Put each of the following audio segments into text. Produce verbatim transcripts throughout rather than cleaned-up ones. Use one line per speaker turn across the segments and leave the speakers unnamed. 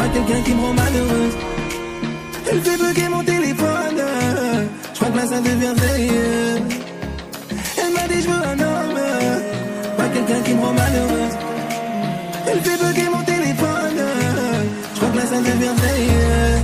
pas quelqu'un qui me rend malheureuse. Elle fait bugger mon téléphone, je crois que là ça devient veilleux. Elle m'a dit je veux un homme, pas quelqu'un qui me rend malheureuse. Elle fait bugger mon téléphone, je crois que là ça devient veilleux.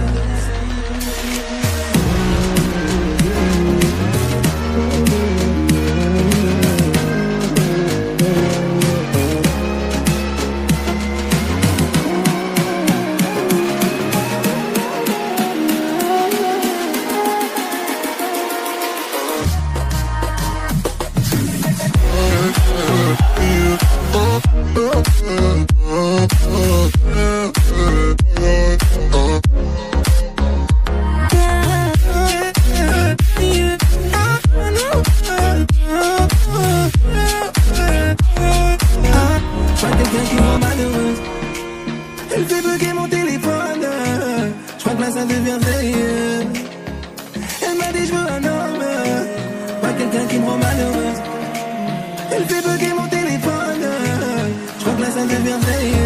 Elle fait bugger mon téléphone, je crois que là ça devient veilleux. Elle m'a dit je veux un homme, pas quelqu'un qui me rend malheureuse. Elle fait bugger mon téléphone, je crois que là ça devient veilleux.